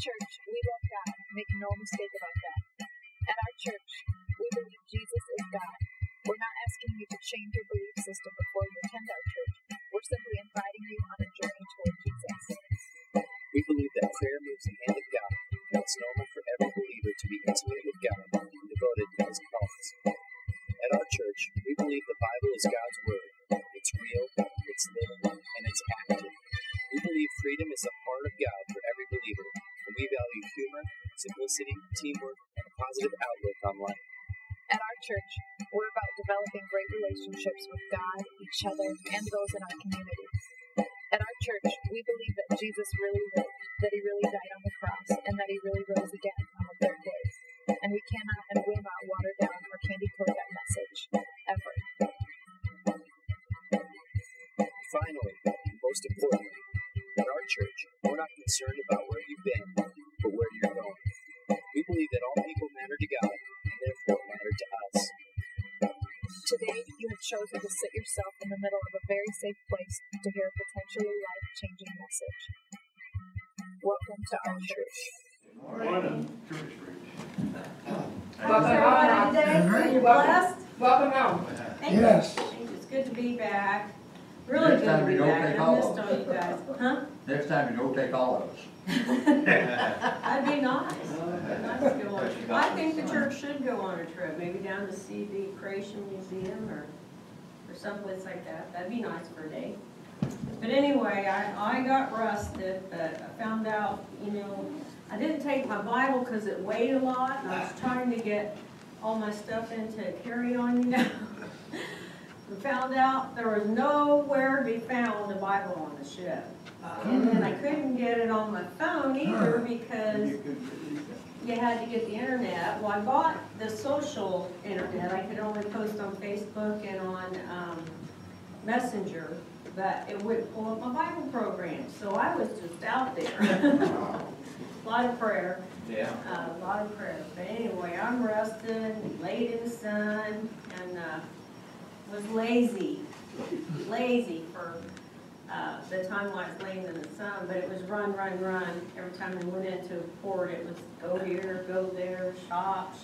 church, we love God. Make no mistake about that. At our church, we believe Jesus is God. We're not asking you to change your belief system before you attend our church. We're simply inviting you on a journey toward Jesus. We believe that prayer moves the hand of God, and it's normal for every believer to be intimate with God and devoted to His cause. At our church, we believe the Bible is God's Word. It's real, it's living, and it's active. We believe freedom is a part of God for every believer, and we value humor, simplicity, teamwork, and a positive outlook on life. At our church, we're about developing great relationships with God, each other, and those in our community. At our church, we believe that Jesus really lived, that He really died on the cross, and that He really rose again on the third day. And we cannot and will not water down or candy coat that message, ever. Finally, and most importantly, at our church, we're not concerned about where you've been, but where you're going. We believe that all people matter to God, and therefore matter to us. Today, you have chosen to sit yourself in the middle of a very safe place to hear a potentially life-changing message. Welcome to our church. Good morning. Church Reach. How's everybody today? You blessed? Welcome home. Thank you. It's good to be back. Really good to be back. I missed all you guys. Huh? Next time you go take all of us. That'd be nice. Nice to go on. I think the church should go on a trip, maybe down to see the Creation Museum or someplace like that. That'd be nice for a day. But anyway, I got rusted, but I found out, I didn't take my Bible because it weighed a lot, and I was trying to get all my stuff into carry-on, I found out there was nowhere to be found a Bible on the ship. And then I couldn't get it on my phone either because you had to get the internet. Well, I bought the social internet. I could only post on Facebook and on Messenger, but it wouldn't pull up my Bible program. So I was just out there. A lot of prayer. Yeah. A lot of prayer. But anyway, I'm rested, laid in the sun, and was lazy for the time I was laying in the sun, but it was run. Every time I went into a port, it was go here, go there, shop.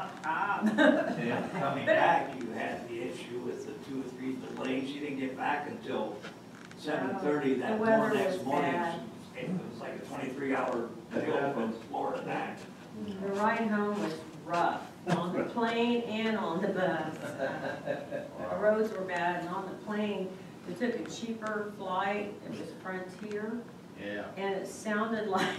Yeah, coming back, you had the issue with the 2 or 3 delays. You didn't get back until 7:30 that next morning. It was like a 23-hour deal from Florida back. The ride home was rough, on the plane and on the bus. The roads were bad, and on the plane, we took a cheaper flight. It was Frontier. Yeah. And it sounded like,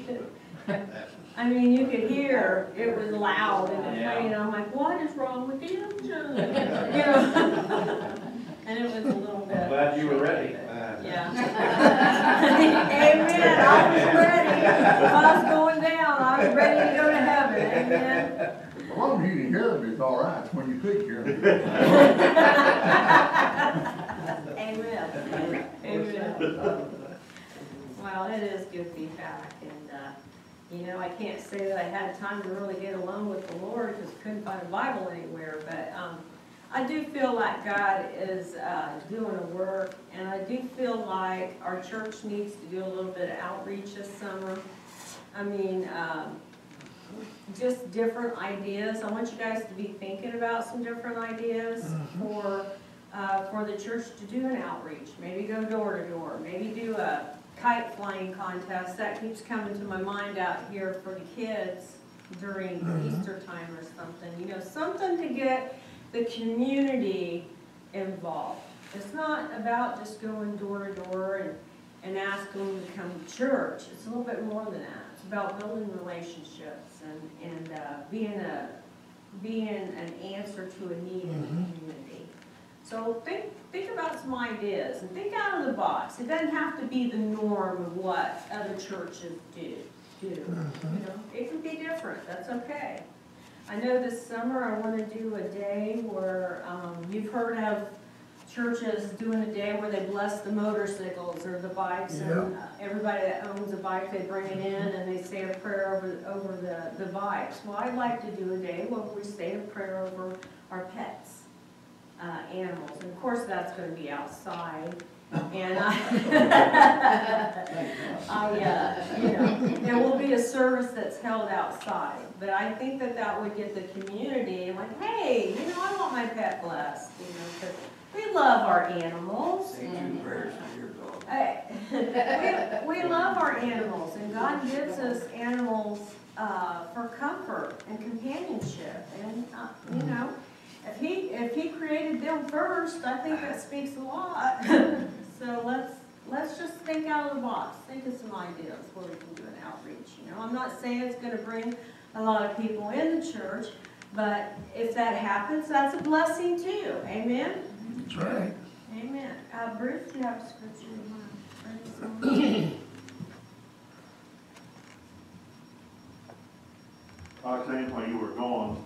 I mean, you could hear it was loud in the plane. I'm like, what is wrong with the engine? And it was a little bit. Glad you were ready. Yeah. Amen. I was ready. If I was going down, I was ready to go to heaven. Amen. As long as you can hear them, it's all right. When you could hear them. Amen. Amen. Well, it is good to be back, and I can't say that I had time to really get alone with the Lord because I couldn't find a Bible anywhere, but I do feel like God is doing a work, and I do feel like our church needs to do a little bit of outreach this summer. I mean, just different ideas. I want you guys to be thinking about some different ideas for the church to do an outreach. Maybe go door to door. Maybe do a kite flying contest. That keeps coming to my mind out here for the kids during Easter time or something. Something to get the community involved. It's not about just going door to door and asking them to come to church. It's a little bit more than that. It's about building relationships and being an answer to a need in the community. So think about some ideas and think out of the box. It doesn't have to be the norm of what other churches do. It can be different. That's okay. I know this summer I want to do a day where you've heard of churches doing a day where they bless the motorcycles or the bikes, and everybody that owns a bike, they bring it in and they say a prayer over the bikes. Well, I'd like to do a day where we say a prayer over our pets, animals, and of course, that's gonna be outside. And there will be a service that's held outside. But I think that would get the community like, hey, I want my pet blessed, because we love our animals. Say 2 prayers for your dog. We love our animals, and God gives us animals for comfort and companionship. And if He created them first, I think that speaks a lot. So let's just think out of the box. Think of some ideas where we can do an outreach. I'm not saying it's going to bring a lot of people in the church, but if that happens, that's a blessing too. Amen. That's right. Amen. Bruce, do you have a scripture in mind? I was saying while you were gone,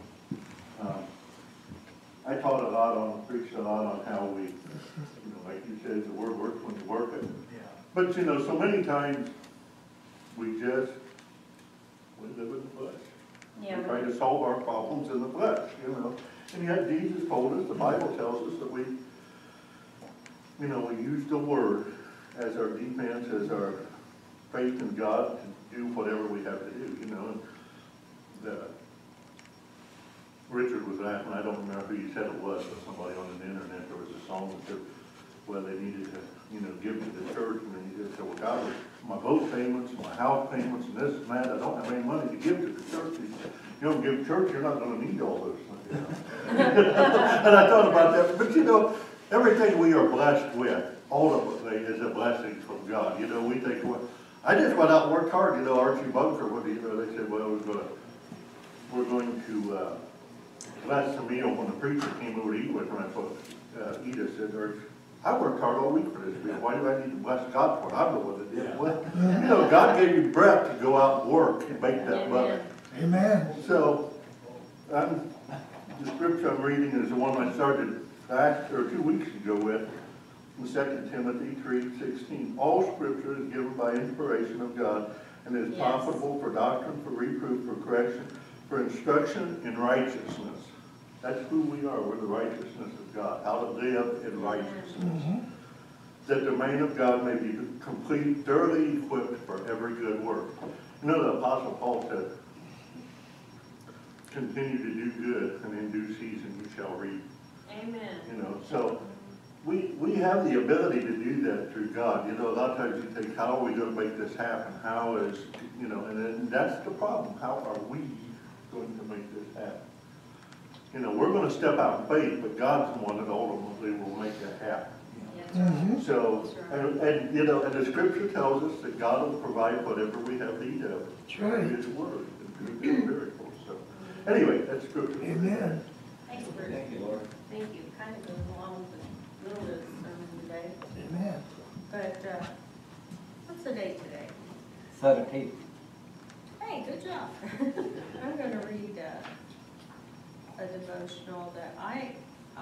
I taught a lot preached a lot on how we, like you said, the word works when you work it. Yeah. But so many times we live in the flesh. Yeah. We try to solve our problems in the flesh, And yet Jesus told us, the Bible tells us that we use the word as our defense, as our faith in God to do whatever we have to do, And Richard was laughing, I don't remember who you said it was, but somebody on the internet, there was a song that said, well, they needed to, give to the church, and then he just said, well, God, my boat payments, my house payments, and this and that, I don't have any money to give to the church. He said, you don't give to church, you're not going to need all those things. And I thought about that, but everything we are blessed with, ultimately, is a blessing from God. We think, well, I just went out and worked hard. Archie Bunker, they said, well, we're going to bless the meal when the preacher came over to eat with him. That's what Edith said, I worked hard all week for this meal. Why do I need to bless God for it? I'm the one that did it. Well, God gave you breath to go out and work and make that money. Amen. So, the scripture I'm reading is the one I started 2 weeks ago with, in 2 Timothy 3:16. All scripture is given by inspiration of God and is profitable for doctrine, for reproof, for correction, for instruction in righteousness. That's who we are. We're the righteousness of God. How to live in righteousness. That the man of God may be complete, thoroughly equipped for every good work. The Apostle Paul said, continue to do good, and in due season you shall reap. Amen. So we have the ability to do that through God. A lot of times you think, how are we going to make this happen? How is, and then that's the problem. How are we going to make this happen? We're going to step out in faith, but God's the one that ultimately will make it happen. Mm-hmm. So, and the scripture tells us that God will provide whatever we have need of. That's right. His word and through miracles. So, anyway, that's scripture. Amen. Thanks, Bruce. Thank you, Lord. Thank you. Kind of goes along with a little bit of the sermon today. Amen. But what's the date today? 17th. Hey, good job. I'm going to read a devotional that I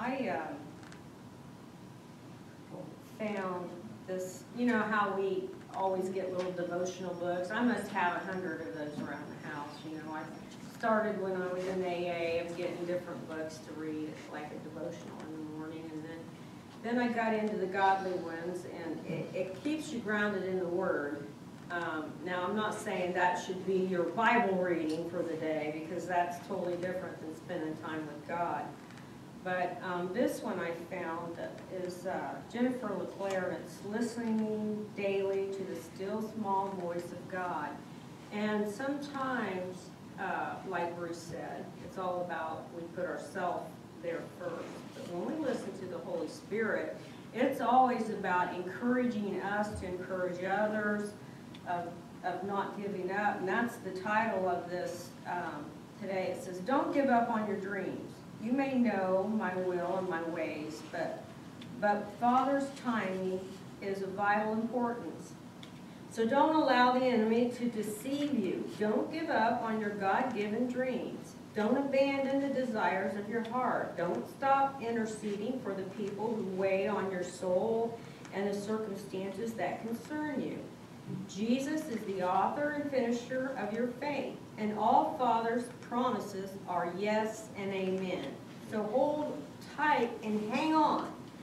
found this. How we always get little devotional books. I must have 100 of those around the house. I started when I was in AA of getting different books to read, like a devotional in the morning, and then I got into the godly ones, and it keeps you grounded in the Word. Now, I'm not saying that should be your Bible reading for the day, because that's totally different than spending time with God. But this one I found is Jennifer LeClaire, and it's listening daily to the still small voice of God. And sometimes, like Bruce said, it's all about we put ourselves there first. But when we listen to the Holy Spirit, it's always about encouraging us to encourage others, of not giving up. And that's the title of this today. It says, don't give up on your dreams. You may know my will and my ways, but Father's timing is of vital importance. So don't allow the enemy to deceive you. Don't give up on your God-given dreams. Don't abandon the desires of your heart. Don't stop interceding for the people who weigh on your soul and the circumstances that concern you. Jesus is the author and finisher of your faith, and all Father's promises are yes and amen. So hold tight and hang on.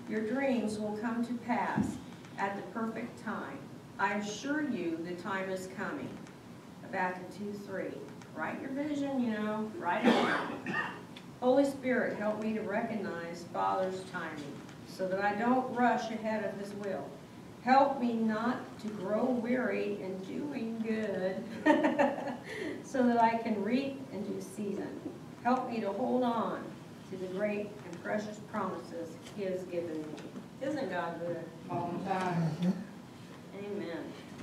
Your dreams will come to pass at the perfect time. I assure you the time is coming. Habakkuk 2:3. Write your vision, write it down. Holy Spirit, help me to recognize Father's timing so that I don't rush ahead of His will. Help me not to grow weary in doing good so that I can reap in due season. Help me to hold on to the great and precious promises He has given me. Isn't God good? All the time. Amen.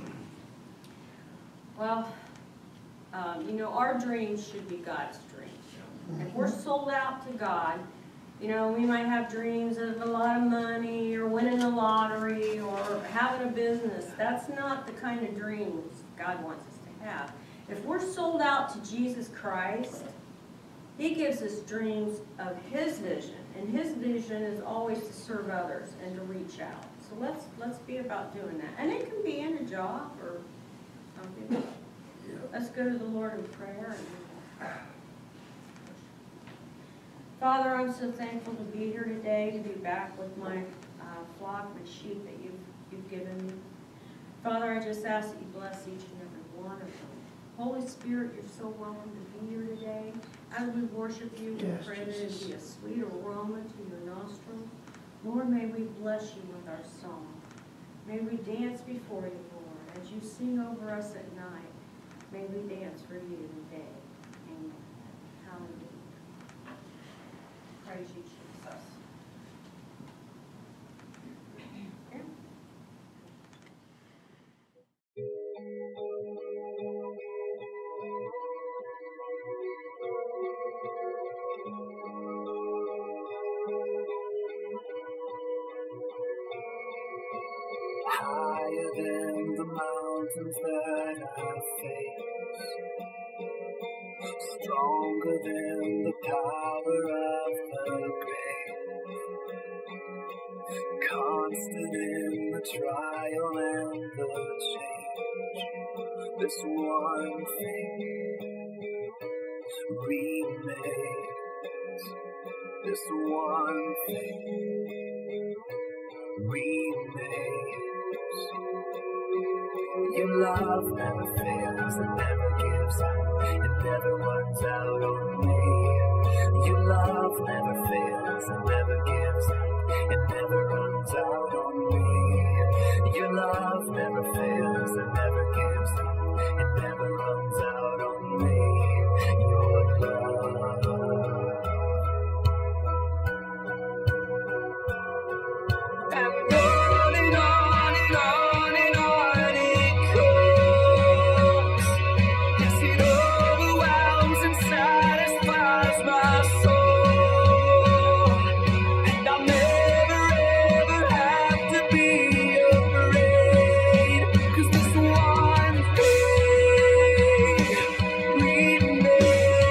Well, our dreams should be God's dreams. If we're sold out to God, we might have dreams of a lot of money or winning the lottery or having a business. That's not the kind of dreams God wants us to have. If we're sold out to Jesus Christ, He gives us dreams of His vision, and His vision is always to serve others and to reach out. So let's be about doing that. And it can be in a job or something. Let's go to the Lord in prayer. Father, I'm so thankful to be here today, to be back with my flock, my sheep that you've given me. Father, I just ask that you bless each and every one of them. Holy Spirit, you're so welcome to be here today. As we worship you, we pray that it be a sweet aroma to your nostrils. Lord, may we bless you with our song. May we dance before you, Lord, as you sing over us at night. May we dance for you today. Amen. Hallelujah. Praise you, Jesus. Higher than the mountains that I face, stronger than the power of the grave, constant in the trial and the change. This one thing remains. This one thing remains. Your love never fails, it never gives up, it never runs out on me. Your love never fails, it never gives up, it never runs out on me. Your love never fails, it never gives up, it never runs out on me. Your love. And on and on and on and on it goes. Yes, it overwhelms and satisfies my soul. And I'll never ever have to be afraid, 'cause this one thing remains.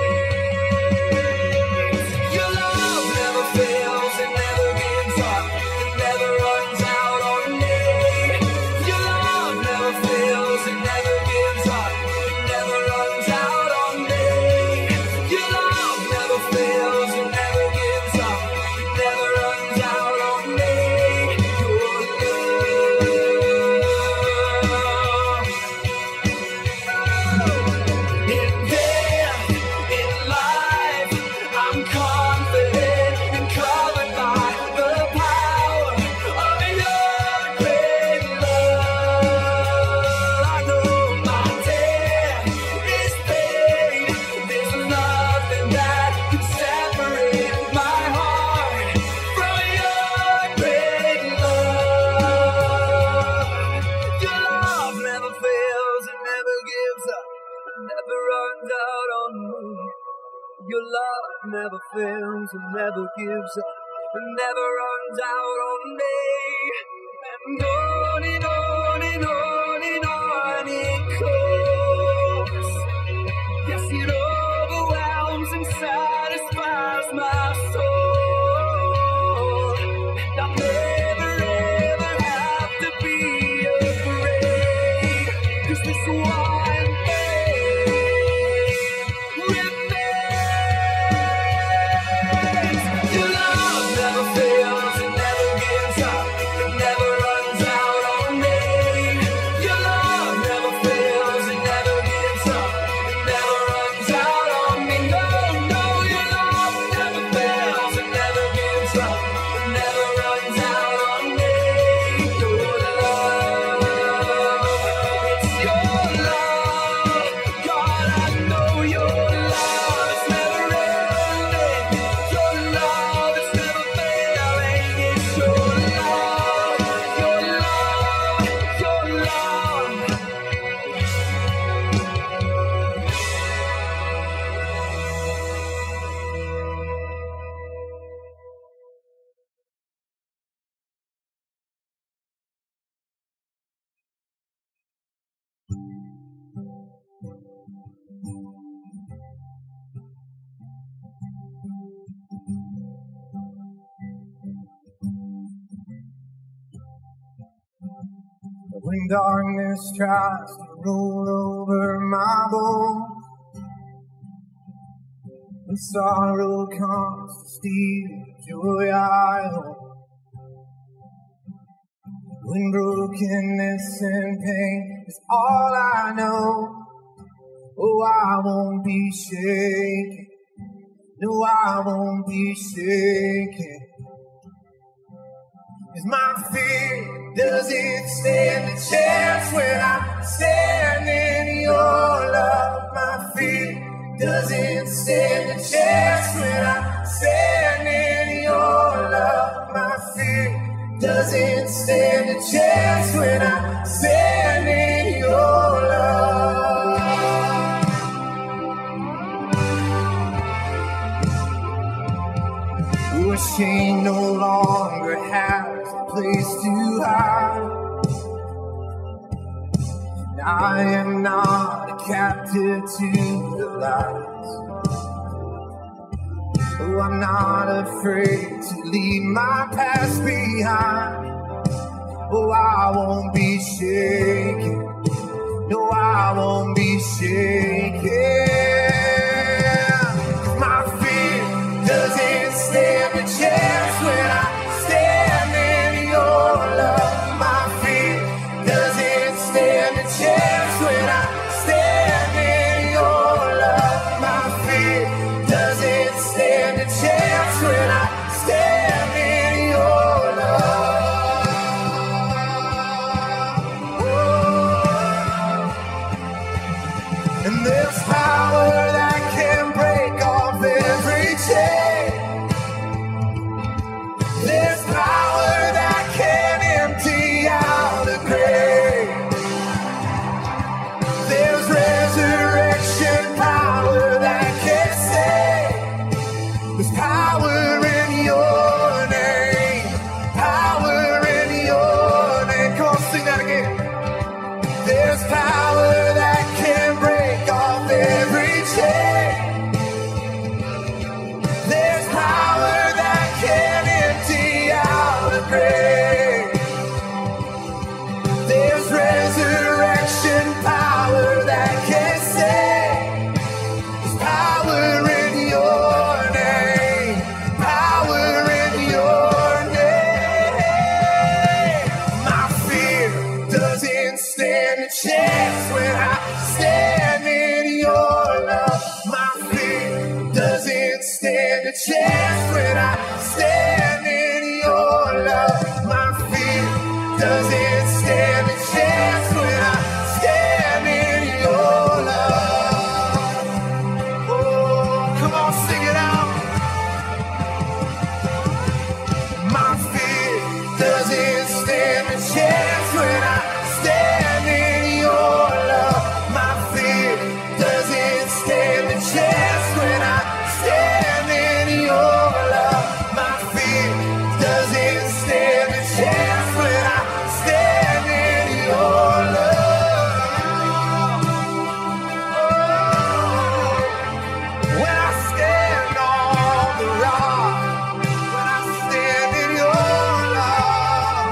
Your love never fails, it never gives up, it never runs out on me. Your love never fails, it never gives up, it never runs out on me. Your love never fails, it never gives up, it never runs out on me. Your love. In death, in life, I'm confident and covered by the power of your great love. I know my debt is paid. There's nothing that can separate my heart from your great love. Your love never fails, it never gives up, it never runs out on me. Your love never fails, it never gives up, it never runs out on me. And on and on and on and on it goes. Yes, it overwhelms and satisfies my soul. And I'll never ever have to be afraid, 'cause this one thing remains. Your love never fails, it never gives When darkness tries to roll over my bones, when sorrow comes to steal joy I own, when brokenness and pain is all I know, oh, I won't be shaken. No, I won't be shaken. 'Cause my fear doesn't stand a chance when I stand in your love. My fear doesn't stand a chance when I stand in your love. My fear doesn't stand a chance when I stand in your love. Your shame no longer has a place to hide. And I am not a captive to the lies. Oh, I'm not afraid to leave my past behind. Oh, I won't be shaken. No, I won't be shaken. My fear doesn't stand a chance when I stand in your love. My fear doesn't stand a chance when I stand in your love. My fear doesn't stand a chance when I stand in your love. Oh. And there's power that can break off every chain. There's power that can empty out a grave. There's resurrection power that can save. There's power in your name. Power in your name. Come on, sing that again. There's power that can break off every chain. There's power that can empty out a grave. There's resurrection power that can save. There's power in your name. Power in your name. My fear doesn't stand a chance when I stand in your love. My fear doesn't stand a chance when I stand in your love. My fear doesn't stand a chance when I stand in your love. Oh, come on, sing it out. My fear doesn't stand a chance when I stand in your love. My fear doesn't stand a chance when I stand in your love. My fear doesn't stand a chance when I stand in your love. Oh, when I stand on the rock, when I stand in your love.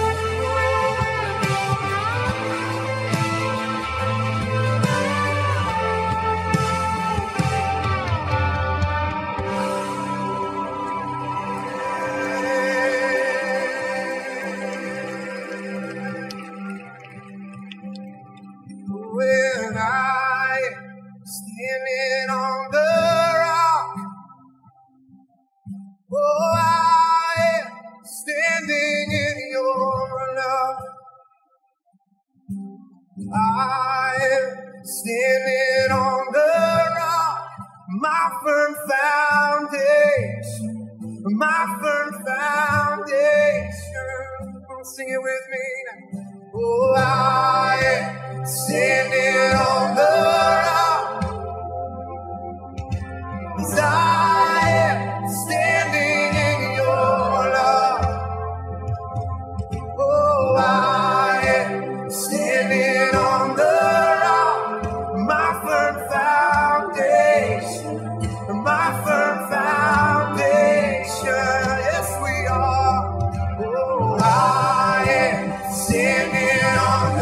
When I am standing on the rock, oh, I am standing in your love. I am standing on the rock, my firm foundation, my firm foundation. Come on, sing it with me now. Oh, I am standing on the rock, 'cause I am standing in your love. Oh, I am standing on the rock, my firm foundation, my firm foundation. Yes, we are. Oh, I am standing on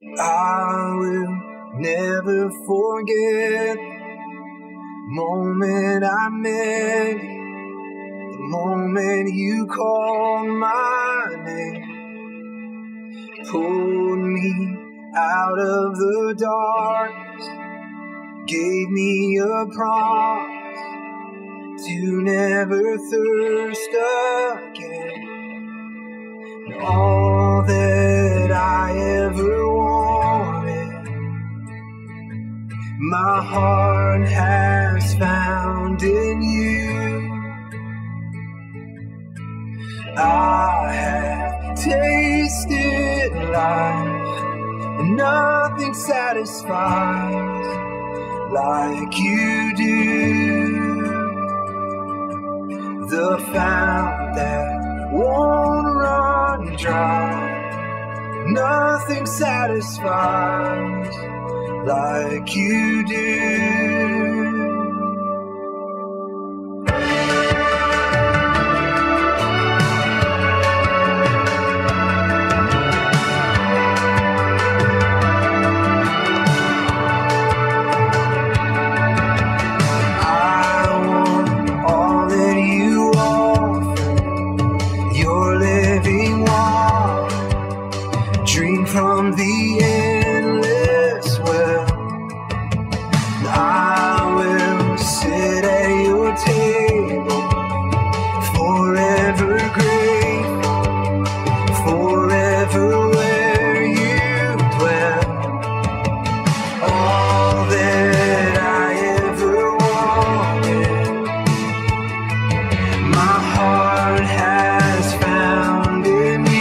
I will never forget the moment I met you, the moment you called my name, pulled me out of the darkness, gave me a promise to never thirst again. And all that I ever wanted, my heart has found in you. I have tasted life, and nothing satisfies like you do. The fount that won't run dry, nothing satisfies like you do. From the endless well, I will sit at your table, forever grateful, forever where you dwell. All that I ever wanted, my heart has found in you.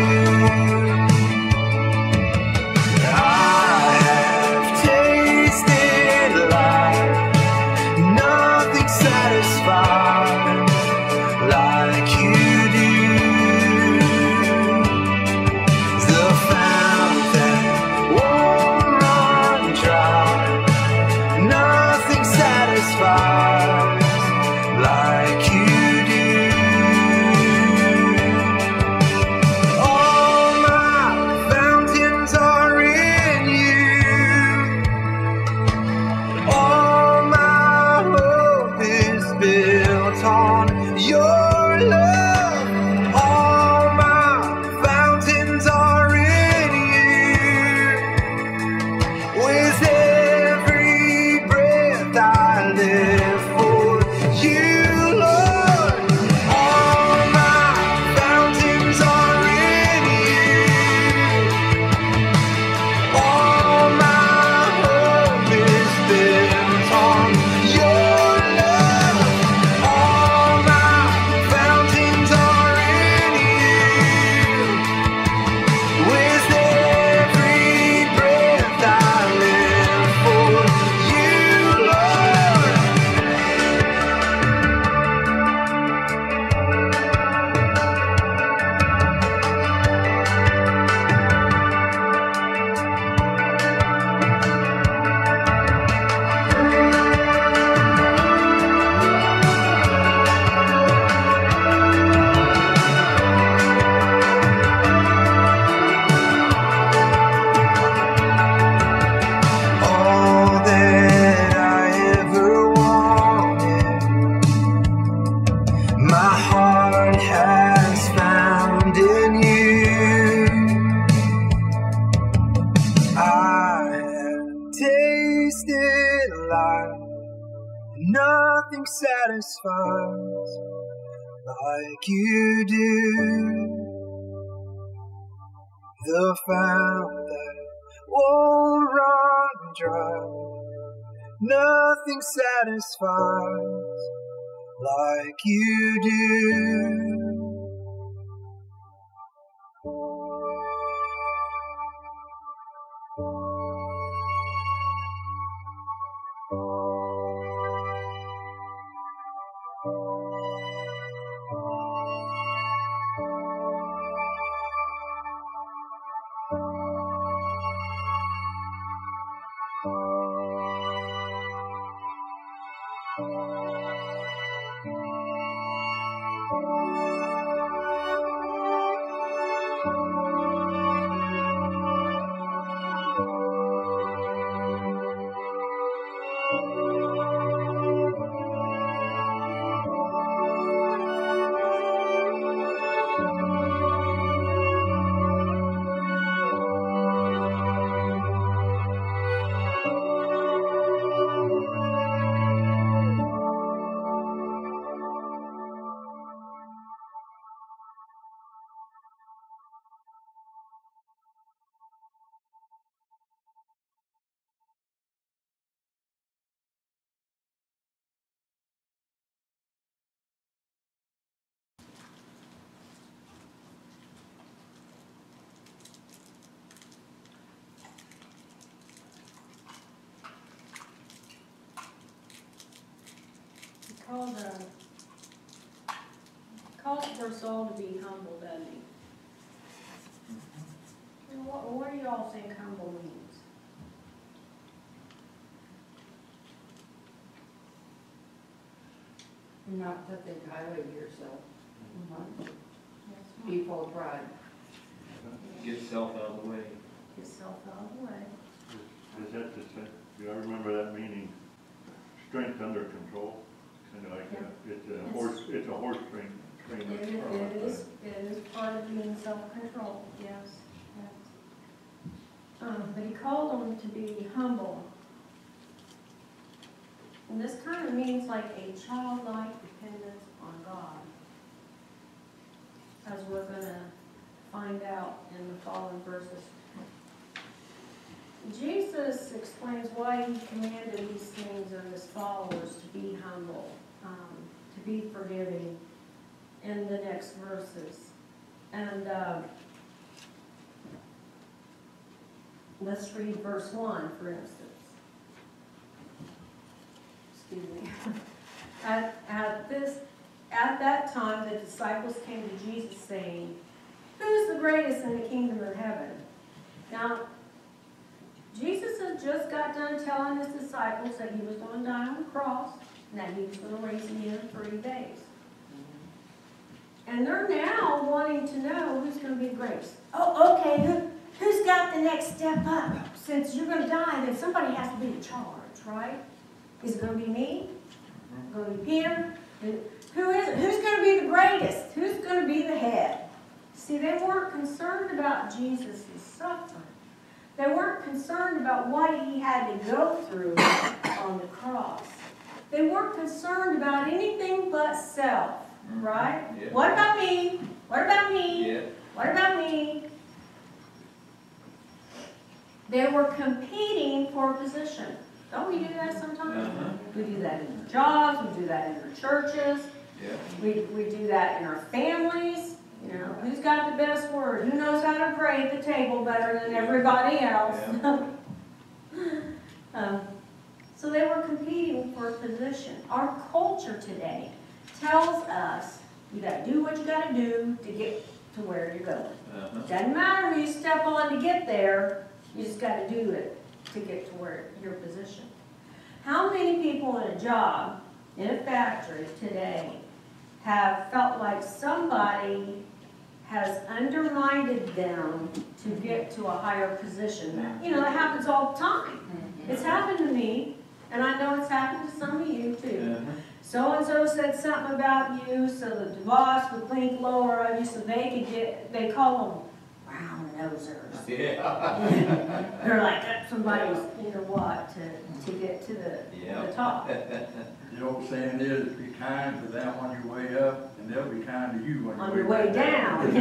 Like you do, the fount that won't run dry, nothing satisfies like you do. All my fountains are in you, all my hope is built on your love. All my fountains are in you. With every breath I live for you, Lord. All my fountains are in you. All my hope is built on your love. All my fountains are in you. With every breath I live for you, Lord. All that I ever wanted, my heart has found in you. I have tasted life, nothing satisfies like you do. The fount that won't run dry, nothing satisfies like you do. calls for us all to be humble, doesn't he? And what do y'all think humble means? Not to think highly of yourself. Be full of pride. Get self out of the way. Get self out of the way. Is that the same? Do I remember that meaning? Strength under control? Kind of like it's a horse trainer. It is part of being self-control, yes. But he called them to be humble. And this kind of means like a childlike dependence on God, as we're going to find out in the following verses. Jesus explains why he commanded these things of his followers to be humble, to be forgiving in the next verses. And let's read verse 1, for instance. Excuse me. At that time, the disciples came to Jesus saying, "Who's the greatest in the kingdom of heaven?" Now, Jesus had just got done telling his disciples that he was going to die on the cross and that he was going to raise again in 3 days. And they're now wanting to know who's going to be the greatest. Oh, okay, who's got the next step up? Since you're going to die, then somebody has to be in charge, right? Is it going to be me? Going to be Peter? Who is it? Who's going to be the greatest? Who's going to be the head? See, they weren't concerned about Jesus' suffering. They weren't concerned about what he had to go through on the cross. They weren't concerned about anything but self, right? Yeah. What about me? What about me? Yeah. What about me? They were competing for position. Don't we do that sometimes? We do that in our jobs, we do that in our churches, we do that in our families. You know, who's got the best word? Who knows how to pray at the table better than everybody else? So they were competing for a position. Our culture today tells us you got to do what you got to do to get to where you're going. Doesn't matter who you step on to get there, you just got to do it to get to where your position. How many people in a job, in a factory today, have felt like somebody has undermined them to get to a higher position? You know, that happens all the time. It's happened to me, and I know it's happened to some of you too. So-and-so said something about you, so the boss would think lower of you so they could get, they call them round nosers. They're like, somebody's, you know what, to get to the top. The old saying is, be kind to them on your way up, and they'll be kind to you on your way down.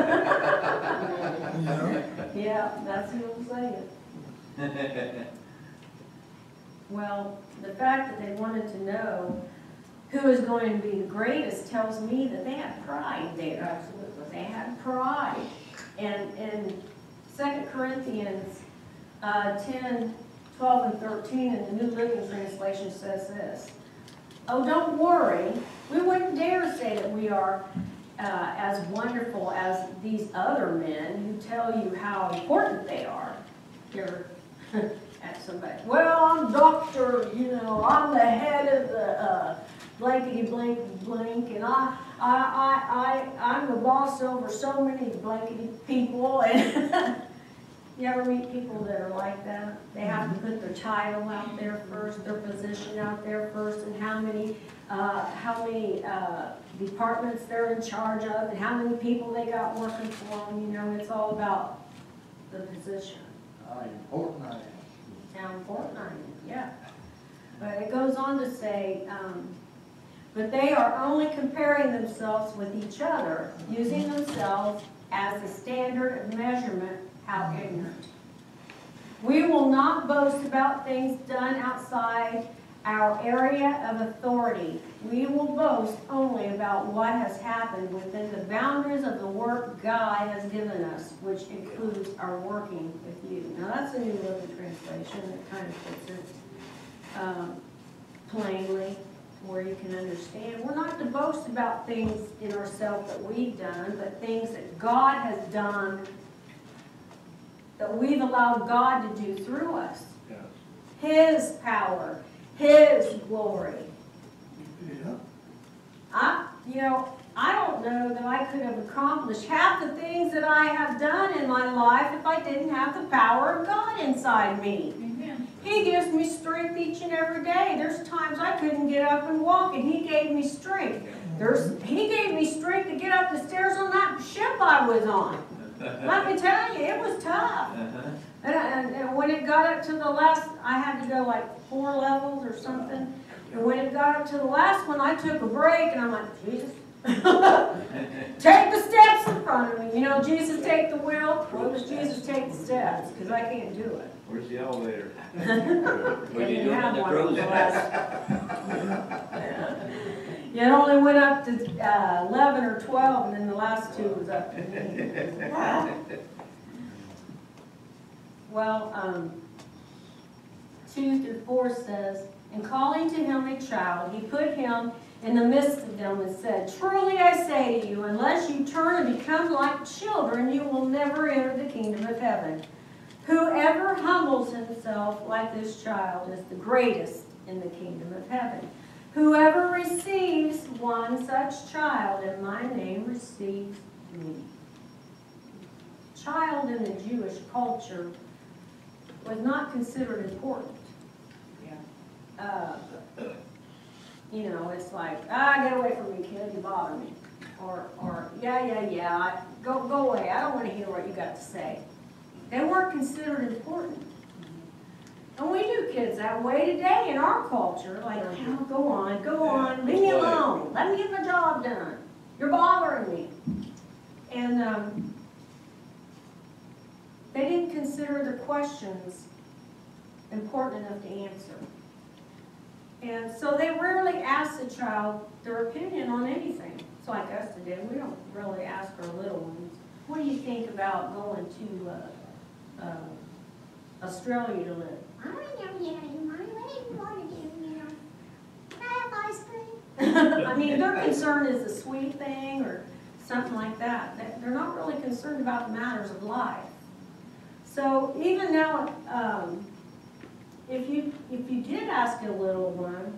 Yeah, that's what I'm saying. Well, the fact that they wanted to know who is going to be the greatest tells me that they had pride there. Absolutely. They had pride. And in 2 Corinthians 10, 12, and 13 in the New Living Translation says this. Oh, don't worry. We wouldn't dare say that we are as wonderful as these other men who tell you how important they are. You're at somebody. Well, I'm doctor, you know, I'm the head of the blankety blank blank, and I'm the boss over so many blankety people. And you ever meet people that are like that? They have to put their title out there first, their position out there first, and how many departments they're in charge of, and how many people they got working for them. You know, it's all about the position. How important I am. How important I am, yeah. But it goes on to say, but they are only comparing themselves with each other, using themselves as the standard of measurement. How ignorant. We will not boast about things done outside our area of authority. We will boast only about what has happened within the boundaries of the work God has given us, which includes our working with you. Now that's a New Living Translation that kind of puts it plainly. where you can understand. We're not to boast about things in ourselves that we've done, but things that God has done, that we've allowed God to do through us. Yes. His power, His glory. Yeah. I don't know that I could have accomplished half the things that I have done in my life if I didn't have the power of God inside me. Amen. He gives me strength each and every day. There's times I couldn't get up and walk, and He gave me strength. He gave me strength to get up the stairs on that ship I was on. Let me tell you, it was tough. And when it got up to the last, I had to go like 4 levels or something. And when it got up to the last one, I took a break, and I'm like, Jesus, take the steps in front of me. You know, Jesus take the wheel. Well, does Jesus take the steps? Because I can't do it. Where's the elevator? What are you doing on the cruise? It only went up to 11 or 12, and then the last 2 was up to me. Well, 2 through 4 says, and calling to him a child, he put him in the midst of them and said, truly I say to you, unless you turn and become like children, you will never enter the kingdom of heaven. Whoever humbles himself like this child is the greatest in the kingdom of heaven. Whoever receives one such child in my name receives me. Child in the Jewish culture was not considered important. It's like, get away from me, kid, you bother me. Or go away, I don't want to hear what you got to say. They weren't considered important. And we do kids that way today in our culture, like, go on, leave me alone, let me get my job done. You're bothering me. And they didn't consider the questions important enough to answer. And so they rarely asked the child their opinion on anything. It's like us today. We don't really ask our little ones, what do you think about going to Australia to live? I don't know yet, Mommy. What do you want to do, Can I have ice cream? I mean, their concern is the sweet thing or something like that. They're not really concerned about the matters of life. So even now, if you did ask a little one,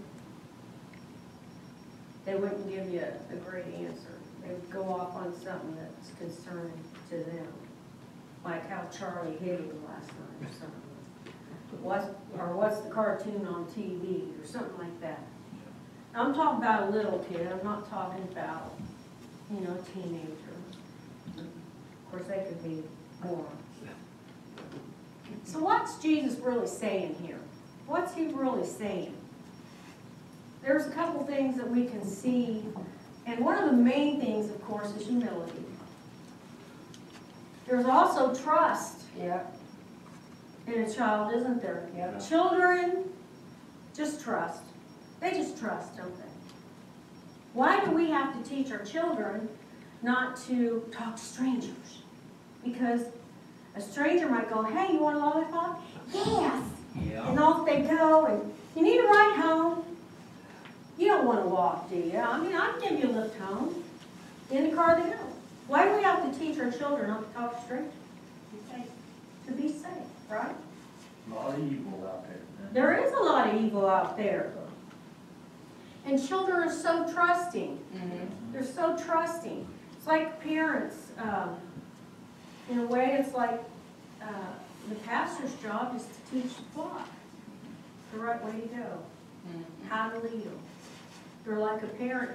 they wouldn't give you a great answer. They would go off on something that's concerning to them, like how Charlie hit him last night or something. What's the cartoon on TV or something like that. I'm talking about a little kid. I'm not talking about, a teenager. Of course, they could be more. So what's Jesus really saying here? What's He really saying? There's a couple things that we can see, and one of the main things, of course, is humility. There's also trust in a child, isn't there? Children just trust. They just trust, don't they? Why do we have to teach our children not to talk to strangers? Because a stranger might go, hey, you want a lollipop? Yes. Yeah. And off they go, and you need a ride home. You don't want to walk, do you? I mean, I'd give you a lift home. In the car they go. Why do we have to teach our children not to talk to strangers? To be safe, right? A lot of evil out there. There is a lot of evil out there. And children are so trusting. They're so trusting. It's like parents. In a way, it's like the pastor's job is to teach the flock the right way to go, how to lead them. They're like a parent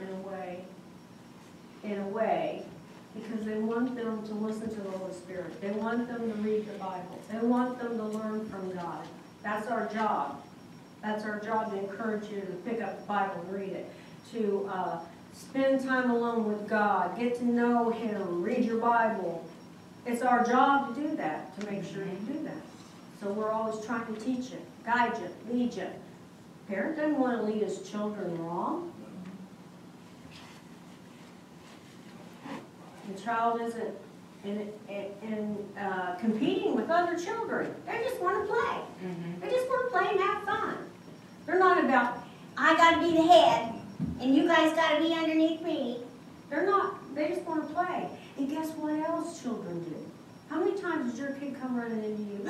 in a way, because they want them to listen to the Holy Spirit. They want them to read the Bible. They want them to learn from God. That's our job. That's our job, to encourage you to pick up the Bible and read it, to spend time alone with God, get to know Him, read your Bible. It's our job to do that, to make sure you do that. So we're always trying to teach you, guide you, lead you. Parent doesn't want to lead his children wrong. The child isn't competing with other children. They just want to play. They just want to play and have fun. They're not about, I got to be the head. and you guys gotta be underneath me. They're not, they just wanna play. And guess what else children do? How many times does your kid come running into you?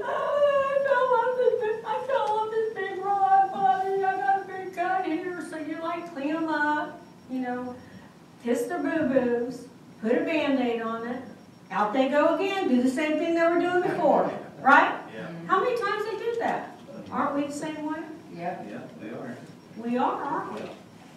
Oh, I fell off this big rock, Mommy, I got a big cut here. So you like clean them up, you know, kiss their boo-boos, put a Band-Aid on it. Out they go again, do the same thing they were doing before, right? Yeah. How many times they do that? Aren't we the same way? Yep. Yeah, they are. We are, aren't we? Yeah.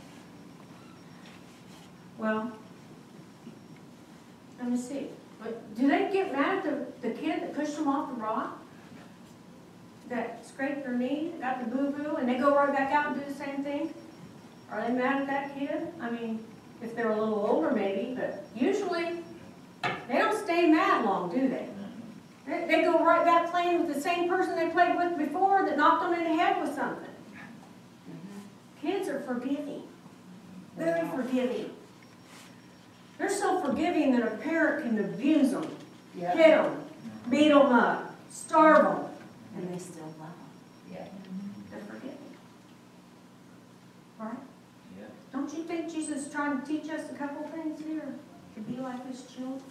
Well, let me see. But do they get mad at the kid that pushed them off the rock? That scraped their knee, got the boo-boo, and they go right back out and do the same thing? Are they mad at that kid? I mean, if they're a little older maybe, but usually they don't stay mad long, do they? They go right back playing with the same person they played with before that knocked them in the head with something. Kids are forgiving, very forgiving. They're so forgiving that a parent can abuse them, hit them, beat them up, starve them, and they still love them. Yeah. They're forgiving. Right? Yeah. Don't you think Jesus is trying to teach us a couple things here? To be like this child,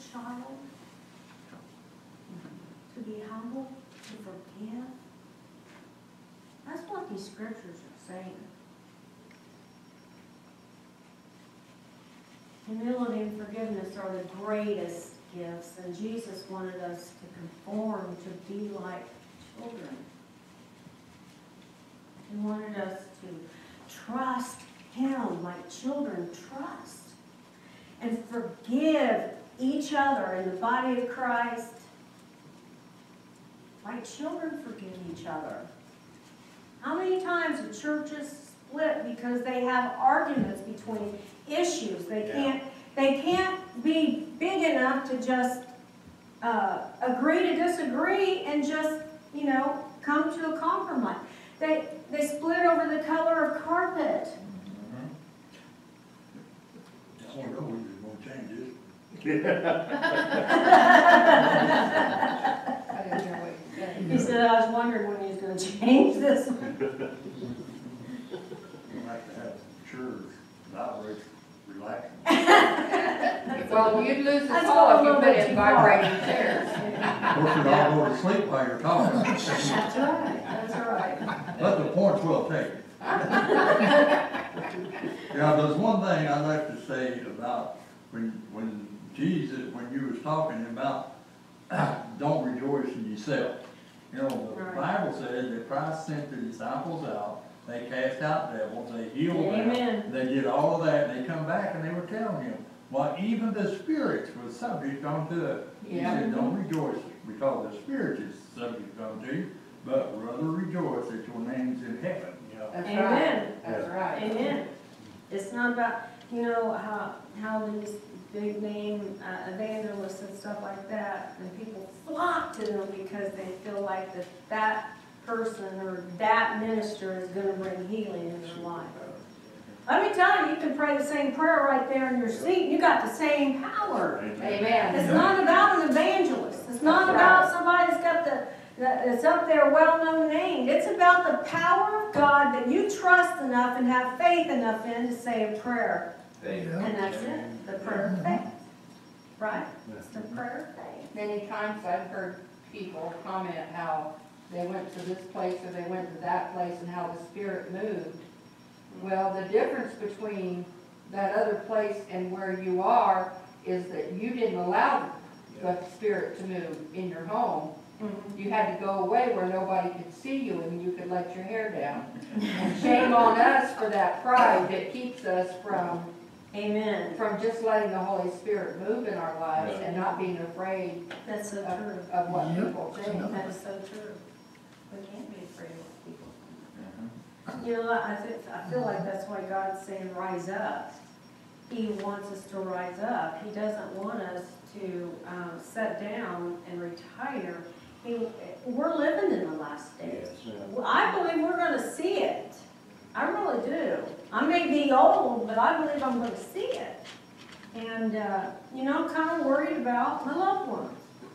to be humble, to forgive. That's what these scriptures are saying. Humility and forgiveness are the greatest gifts, and Jesus wanted us to conform, to be like children. He wanted us to trust Him like children trust, and forgive each other in the body of Christ like children forgive each other. How many times do churches split because they have arguments between issues? They can't be big enough to just agree to disagree and just, you know, come to a compromise. They split over the color of carpet. I don't know, we just won't change it. I didn't hear what you said. He said, I was wondering when he was going to change this one. We like to have chairs vibrate, relaxing. Well, you'd lose us That's all a if you little put bit in too far. vibrating chairs. Of course, we all go to sleep while you're talking. That's right, that's right. But the point's well taken. Yeah, there's one thing I'd like to say about when Jesus, when you was talking about don't rejoice in yourself. You know, the Right. Bible says that Christ sent the disciples out, they cast out devils, they healed them, Amen. they did all of that, and they come back and they were telling him, well, even the spirits were subject unto it. He Yeah. said, don't rejoice because the spirit is subject unto you, but rather rejoice that your name's in heaven. You know? That's Amen. right. That's right. Amen. It's not about, you know, how these big name evangelists and stuff like that, and people flock to them because they feel like that person or that minister is going to bring healing in their life. Let me tell you, you can pray the same prayer right there in your seat. You got the same power. Amen. It's not about an evangelist. It's not That's about right. somebody that's got that's up there well-known name. It's about the power of God that you trust enough and have faith enough in to say a prayer. And that's it, the prayer of faith. Right? It's the prayer of faith. Many times I've heard people comment how they went to this place or they went to that place and how the Spirit moved. Well, the difference between that other place and where you are is that you didn't allow the Spirit to move in your home. You had to go away where nobody could see you and you could let your hair down. And shame on us for that pride that keeps us from Amen. just letting the Holy Spirit move in our lives and not being afraid That's so true. of what people think. That is so true. We can't be afraid of what people think. You know, I feel like that's why God's saying rise up. He wants us to rise up. He doesn't want us to sit down and retire. We're living in the last days. I believe we're going to see it. I really do. I may be old, but I believe I'm going to see it. And, you know, I'm kind of worried about my loved ones.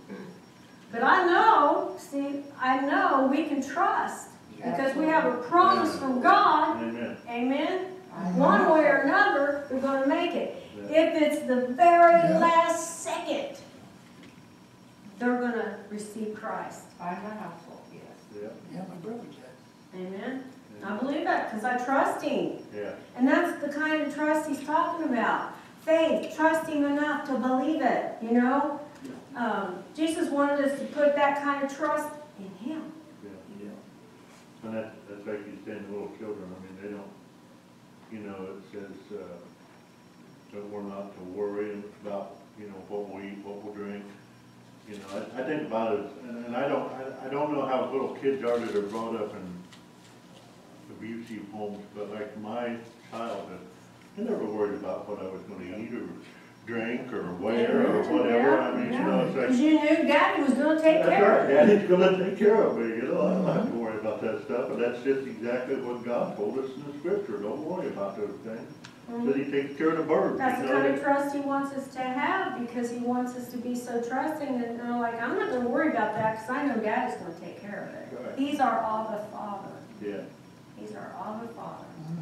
But I know we can trust because we have a promise from God. Amen. Amen. One way or another, they're gonna make it. If it's the very last second, they're gonna receive Christ. I my household, yes. Yeah, my brother did. Amen? I believe that, because I trust Him. yeah. And that's the kind of trust He's talking about. Faith, trusting enough to believe it, you know? Jesus wanted us to put that kind of trust in Him. Yeah. And that's like you saying, little children, I mean, they don't, you know, it says, that we're not to worry about, you know, what we eat, what we drink. You know, I think about it, and I don't know how little kids are that are brought up in abusive homes, but like my childhood, I never worried about what I was gonna eat or drink or wear or whatever. I mean, you know, it's like. Because you knew Daddy was gonna take That's care right, of it. Daddy's gonna take care of me, you know, I don't have to worry about that stuff, but that's just exactly what God told us in the scripture, don't worry about those things. Because He takes care of the birds. That's you the know, kind of trust He wants us to have, because He wants us to be so trusting that they're like, I'm not gonna worry about that, because I know Daddy's gonna take care of it. Right. He's our Abba Father. Yeah. He's our Abba Father.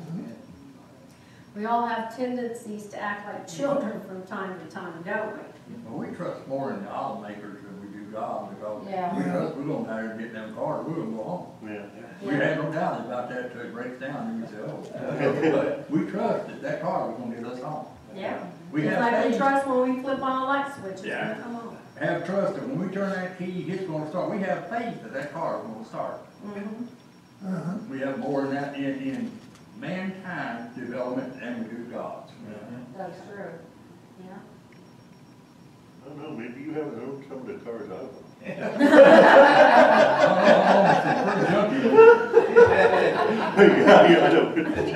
We all have tendencies to act like children from time to time, don't we? Well, we trust more in the owl makers than we do God, because Yeah. we trust we're gonna have to get them cars, we're gonna go home. Yeah. We have no doubt about that till it breaks down and we say, oh. But we trust that that car was gonna get us home. Yeah. We Just have like we faith. trust when we flip on a light switch, it's Yeah. gonna come on. Have trust that when we turn that key, it's gonna start. We have faith that that car is gonna start. Mhm. We have more than that in mankind's development than we do God's. That's true. Yeah. I don't know, maybe you haven't owned some of the cars I've owned. Yeah,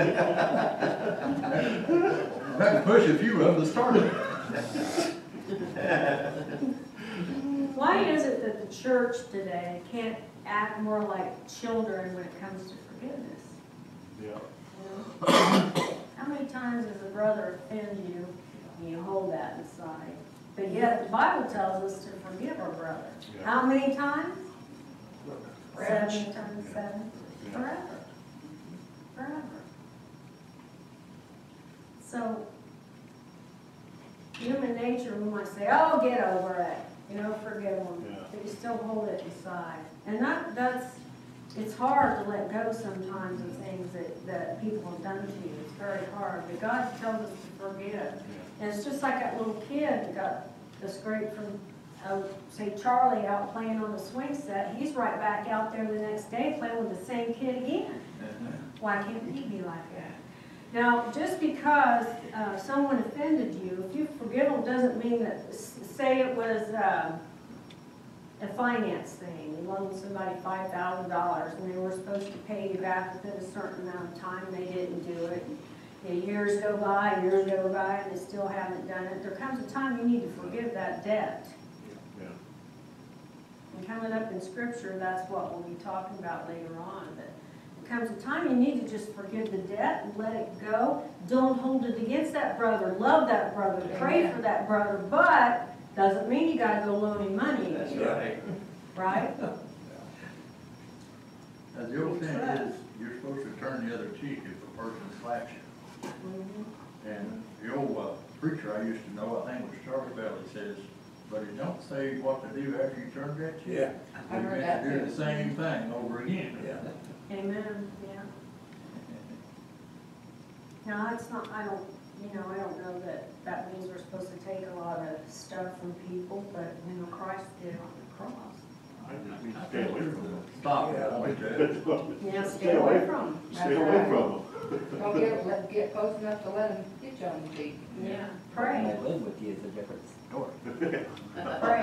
I had to push a few of them to start it. Why is it that the church today can't act more like children when it comes to forgiveness? Yeah. How many times does a brother offend you and you hold that inside? But yet the Bible tells us to forgive our brother. Yeah. How many times? Forever. 7 times 7. Yeah. Forever. Forever. So, human nature, we might say, oh, get over it. You know, forgive them. Yeah. But you still hold it inside. And it's hard to let go sometimes of things that people have done to you. It's very hard. But God tells us to forgive. And it's just like that little kid that got the scrape from, say, Charlie out playing on the swing set. He's right back out there the next day playing with the same kid again. Why can't he be like that? Now, just because someone offended you, if you forgive them, doesn't mean that, say it was a finance thing. You loaned somebody $5,000 and they were supposed to pay you back within a certain amount of time. They didn't do it. And years go by, and they still haven't done it. There comes a time you need to forgive that debt. Yeah. And coming up in Scripture, that's what we'll be talking about later on. But there comes a time you need to just forgive the debt and let it go. Don't hold it against that brother. Love that brother. Pray for that brother. But doesn't mean you got to go loan him money. That's right. Right? As the old saying is, you're supposed to turn the other cheek if a person slaps you. And the old preacher I used to know, I think it was Charlie Bell, he says, but it don't say what to do after you turn that cheek. I You heard have to that do too. the same thing over again. Amen. Yeah. Now, it's not, I don't know that means we're supposed to take a lot of stuff from people, but, Christ did on the cross. I just need to stay away from them. Stop it, only to. Yeah, stay away from them. Stay away from them. Don't get close enough to let them get you on your feet. Yeah, When pray. they live with you is a different story. Pray.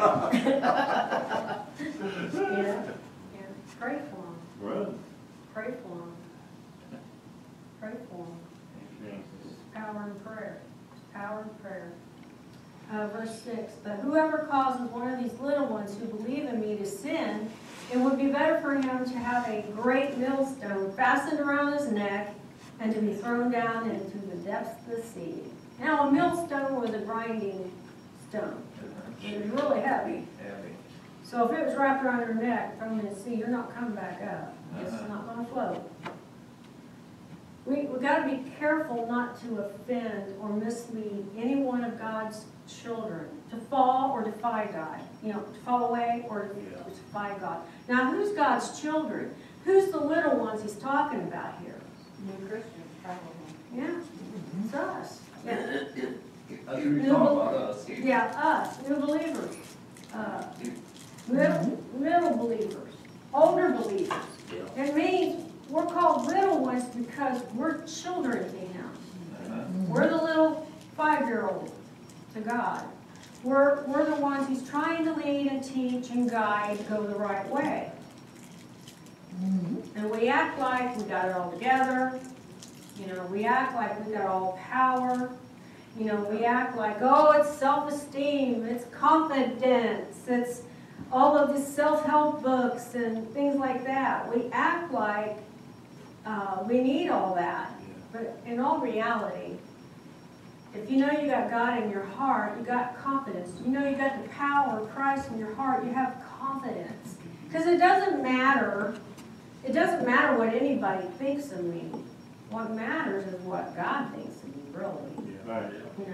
Yeah, pray for them. Right. Pray for them. Pray for them. Power in prayer. Power in prayer. Verse 6, but whoever causes one of these little ones who believe in me to sin, it would be better for him to have a great millstone fastened around his neck and to be thrown down into the depths of the sea. Now, a millstone was a grinding stone. It was really heavy. So if it was wrapped around your neck, thrown in the sea, you're not coming back up. It's not going to float. we gotta be careful not to offend or mislead any one of God's children, to fall or defy God, to fall away or to defy God. Now, who's God's children? Who's the little ones he's talking about here? New Christians, probably. Yeah, it's us. Yeah. That's who you're talking about, us. Yeah, us, new believers, middle believers, older believers. It means we're called little ones because we're children to Him. We're the little 5-year-old to God. We're the ones He's trying to lead and teach and guide to go the right way. And we act like we got it all together. We act like we got all power. We act like, oh, it's self-esteem, it's confidence, it's all of these self-help books and things like that. We act like we need all that. But in all reality, if you know you got God in your heart, you got confidence. You know you got the power of Christ in your heart, you have confidence. Because it doesn't matter what anybody thinks of me. What matters is what God thinks of me, really. Right.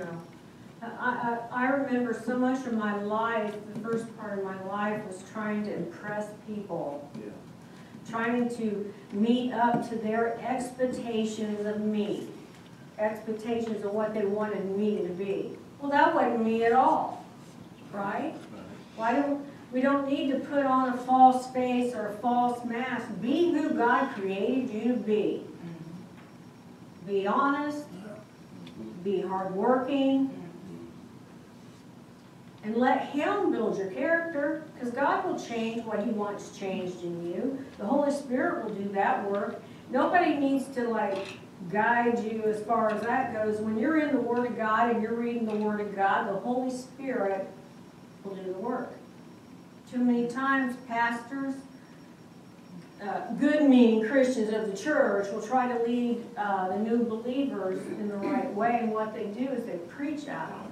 I remember so much of my life, the first part of my life was trying to impress people. Trying to meet up to their expectations of me. Expectations of what they wanted me to be. Well, that wasn't me at all, right? We don't need to put on a false face or a false mask. Be who God created you to be. Be honest, be hardworking, and let Him build your character, because God will change what He wants changed in you. The Holy Spirit will do that work. Nobody needs to guide you as far as that goes. When you're in the Word of God and you're reading the Word of God, the Holy Spirit will do the work. Too many times, pastors, good-meaning Christians of the church will try to lead the new believers in the right way, and what they do is they preach at them.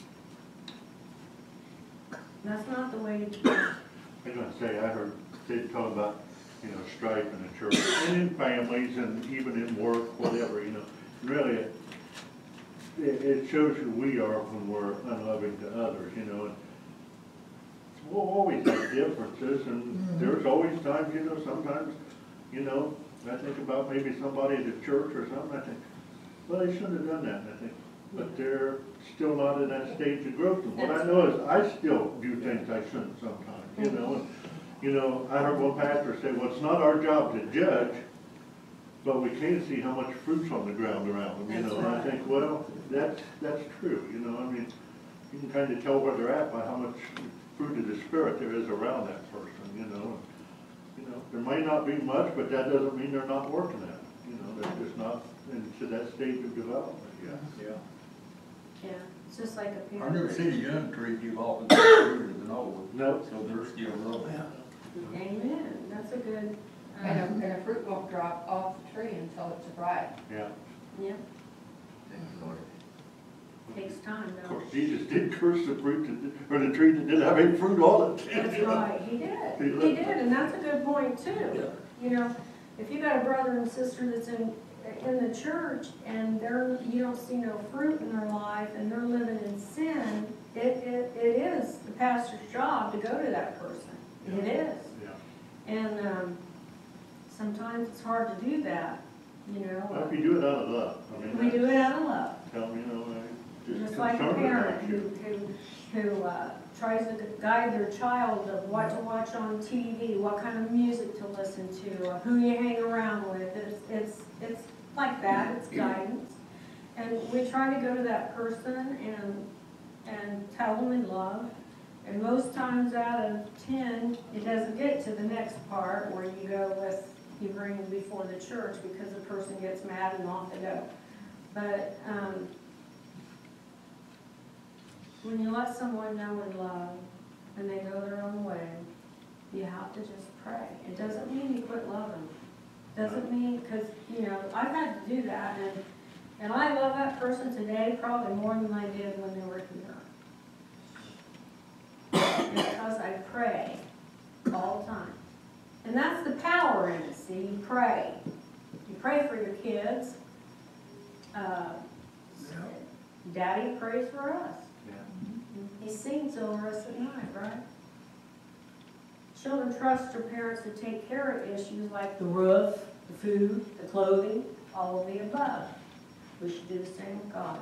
That's not the way to do it. I was gonna say, I heard Sid talk about, strife in the church, and in families, and even in work, whatever, really, it shows who we are when we're unloving to others, and we'll always have differences, and there's always times, sometimes, I think about maybe somebody at a church or something, I think, well, they shouldn't have done that, and I think, but they're still not in that stage of growth. And what I know is I still do things I shouldn't sometimes, and, I heard one pastor say, well, it's not our job to judge, but we can see how much fruit's on the ground around them, and I think, well, that's true, you can kind of tell where they're at by how much fruit of the Spirit there is around that person, there may not be much, but that doesn't mean they're not working at it, they're just not into that stage of development yet. Yeah, it's just like a I never parent. seen a young tree give off as much fruit as an old one. No. So they're still growing. Amen. That's a good. And a fruit won't drop off the tree until it's ripe. Yeah. Yeah. Takes time, Of though. course, Jesus did curse the fruit or the tree that didn't have any fruit on it. That's right. He did. He did, and that's a good point too. If you got a brother and sister that's in the church and you don't see no fruit in their life and they're living in sin, it is the pastor's job to go to that person. Yeah. It is. Yeah. And sometimes it's hard to do that, Well, if you do it out of love. We do it out of love. Tell me, Just like a parent who tries to guide their child of what to watch on TV, what kind of music to listen to, or who you hang around with. It's like that. It's guidance, and we try to go to that person and tell them in love. And most times out of 10, it doesn't get to the next part where you bring them before the church because the person gets mad and off they go. But when you let someone know in love and they go their own way, you have to just pray. It doesn't mean you quit loving. Doesn't mean, because, I've had to do that, and I love that person today probably more than I did when they were here. Because I pray all the time. And that's the power in it, see, you pray. You pray for your kids, Daddy prays for us. He sings over us at night, right? Children trust their parents to take care of issues like the roof, the food, the clothing, all of the above. We should do the same with God.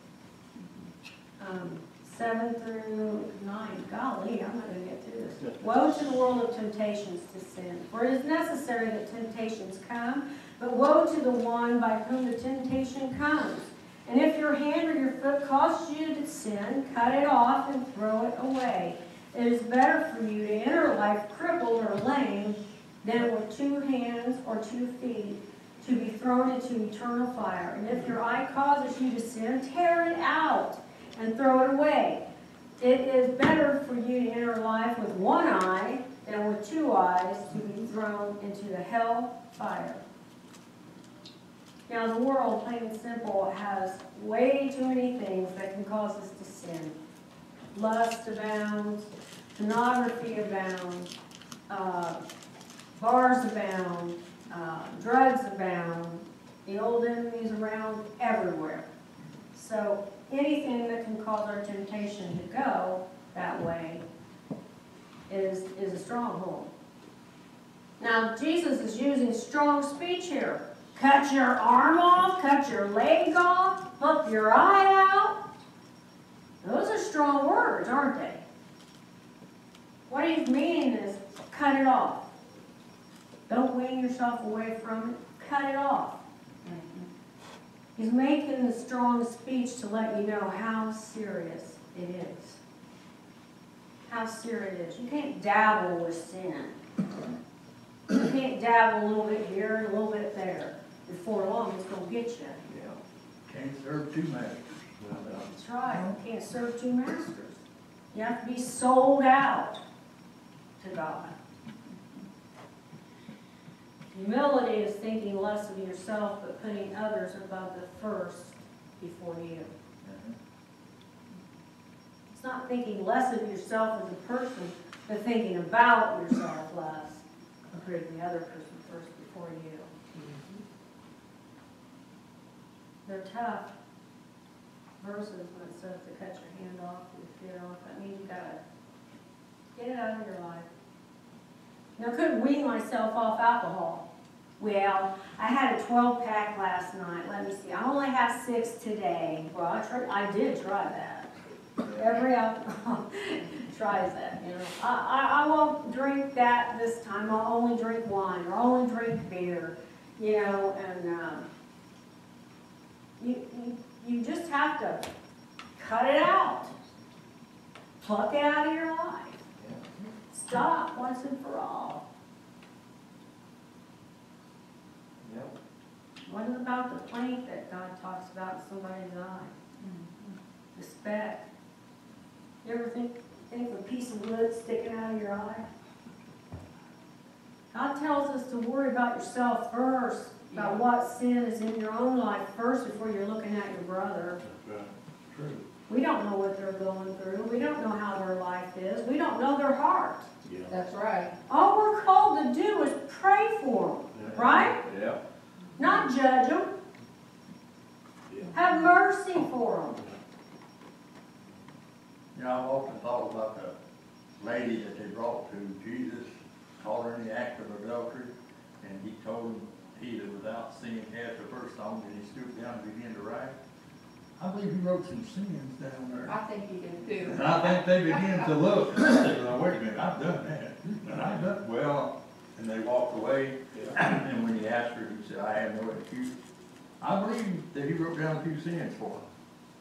7 through 9, golly, I'm not going to get through this. Woe to the world of temptations to sin, for it is necessary that temptations come, but woe to the one by whom the temptation comes. And if your hand or your foot causes you to sin, cut it off and throw it away. It is better for you to enter life crippled or lame than with 2 hands or 2 feet to be thrown into eternal fire. And if your eye causes you to sin, tear it out and throw it away. It is better for you to enter life with 1 eye than with 2 eyes to be thrown into the hell fire. Now, the world, plain and simple, has way too many things that can cause us to sin. Lust abounds, pornography abounds, bars abound, drugs abound, the old enemies around everywhere. So anything that can cause our temptation to go that way is a stronghold. Now, Jesus is using strong speech here. Cut your arm off, cut your leg off, pluck your eye out. Those are strong words, aren't they? What he's meaning is cut it off. Don't wean yourself away from it. Cut it off. He's making the strong speech to let you know how serious it is. How serious it is. You can't dabble with sin. You can't dabble a little bit here and a little bit there. Before long, it's going to get you. Yeah. Can't serve 2 masters. That's right. You can't serve 2 masters. You have to be sold out to God. Humility is thinking less of yourself, but putting others above the first before you. It's not thinking less of yourself as a person, but thinking about yourself less, and putting the other person first before you. They're tough verses when it says to cut your hand off, your foot off. That means you gotta get it out of your life. Now, I couldn't wean myself off alcohol. Well, I had a 12-pack last night. Let me see. I only have 6 today. Well, I did try that. Every alcohol tries that, you know. I won't drink that this time. I'll only drink wine or only drink beer, you know, and you just have to cut it out. Pluck it out of your life. Stop once and for all. Yep. What is about the plank that God talks about in somebody's eye? The speck. You ever think of a piece of wood sticking out of your eye? God tells us to worry about yourself first, about what sin is in your own life first before you're looking at your brother. That's right. True. We don't know what they're going through. We don't know how their life is. We don't know their heart. Yeah. That's right. All we're called to do is pray for them, right? Yeah. Not judge them. Yeah. Have mercy for them. You know, I've often thought about the lady that they brought to Jesus, caught her in the act of adultery, and he told him he that without sin cast the first stone, and he stooped down and began to write. I believe he wrote some sins down there. I think he did too. And I think they began to look and say, well, wait a minute, I've done that. And I've done, well, and they walked away. And when he asked her, he said, I have no excuse. I believe that he wrote down a few sins for her.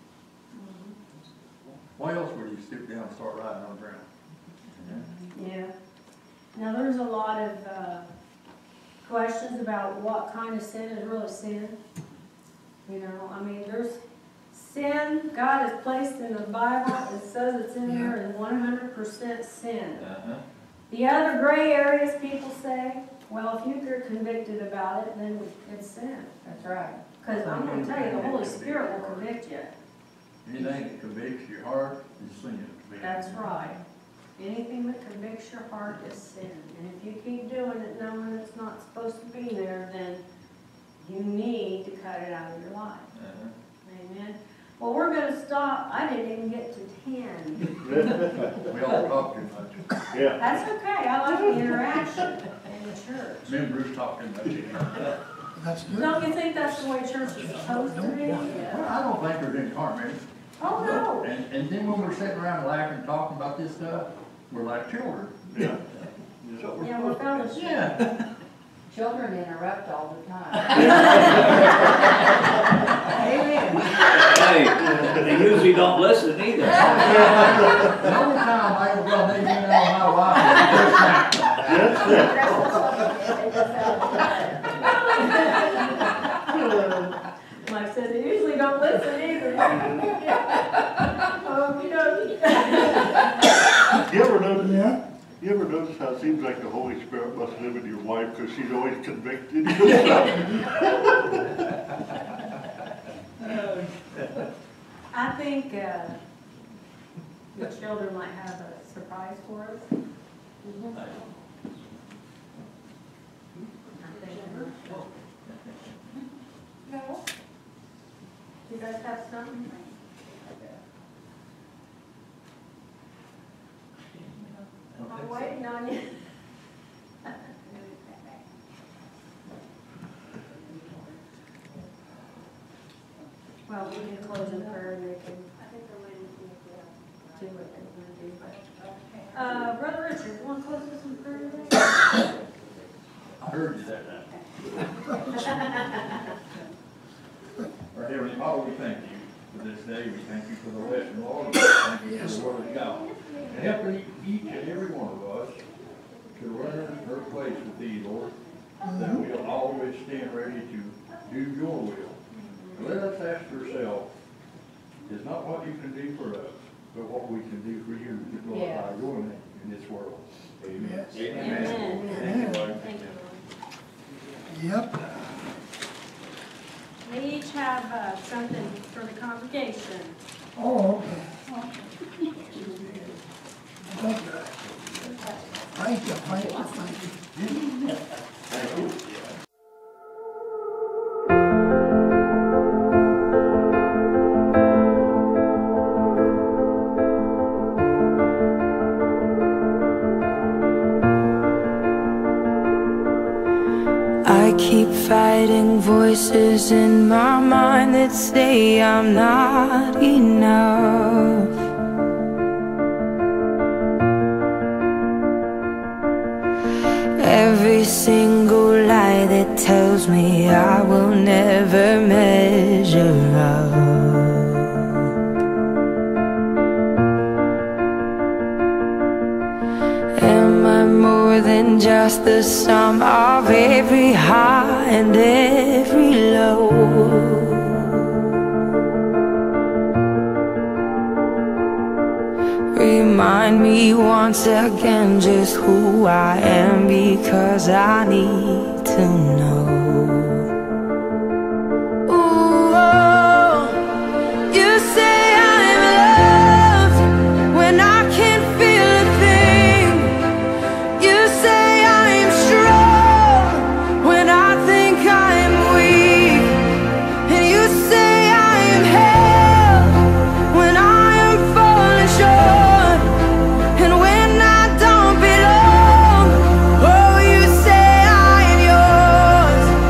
Why else would he stoop down and start writing on the ground? Yeah. Now, there's a lot of questions about what kind of sin is really sin. You know, I mean, there's sin God has placed in the Bible. It says it's in there as 100% sin. The other gray areas, people say, well, if you're convicted about it, then it's sin. That's right. Because I'm going to tell you, the Holy Spirit will convict you. Anything that convicts your heart is sin. That's right. Anything that convicts your heart is sin. And if you keep doing it knowing it's not supposed to be there, then you need to cut it out of your life. Amen. Well, we're going to stop. I didn't even get to 10. We all talk too much. Yeah. That's okay. I like the interaction in the church. Me and Bruce talk too much. That's good. Don't you think that's the way church is supposed to be? Well, I don't think there's any harm in it. Oh, no. And then when we're sitting around laughing, talking about this stuff, we're like children. Yeah. Yeah, we're fellowship. Yeah. Children interrupt all the time. Amen. Hey, they usually don't listen either. The only time I ever got anything out of my wife Like I said, they usually don't listen either. Oh, you know. You ever notice how it seems like the Holy Spirit must live in your wife because she's always convicted? I think the children might have a surprise for us. No. You guys have something? I'm waiting on you. Well, we can close in prayer and they can do what they want to do. But, Brother Richard, you want to close this in prayer today? I heard you that time. Our Heavenly Father, we thank you for this day. We thank you for the lesson, Lord. We thank you for the word of God. And help each and every one of us to learn her place with thee, Lord, that we'll always stand ready to do your will. Let us ask ourselves, is not what you can do for us, but what we can do for you to glorify your name in this world. Amen. Amen. Thank you, Lord. Thank you. Yep. They each have something for the congregation. Oh, okay. Thank you, thank you, thank you. I keep fighting voices in my mind that say I'm not enough. Every single lie that tells me I will never measure up. Am I more than just the sum of every high and every low? Remind me once again just who I am, because I need to know. Ooh, oh, you say I'm loved when I can't feel a thing. You say I'm strong when I think I'm weak. And you say I am held when I am falling short. And when I don't belong, oh, you say I am yours.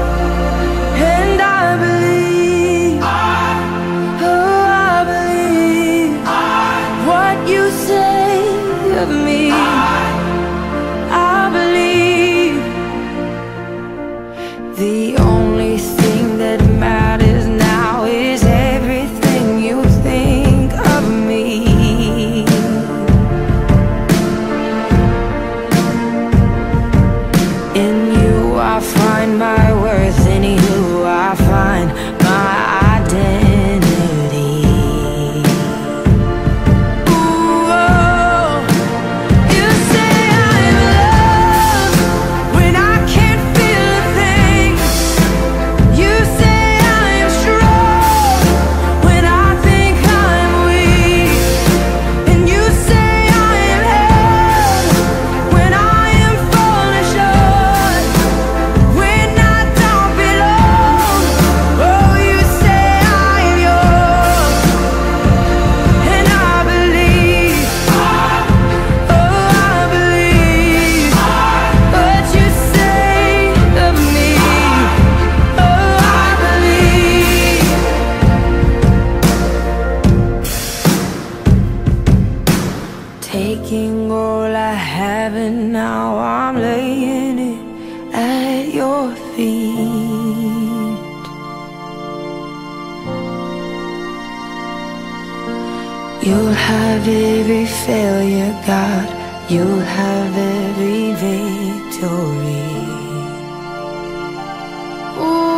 taking all I have and now I'm laying it at your feet. You'll have every failure, God. You'll have every victory. Ooh.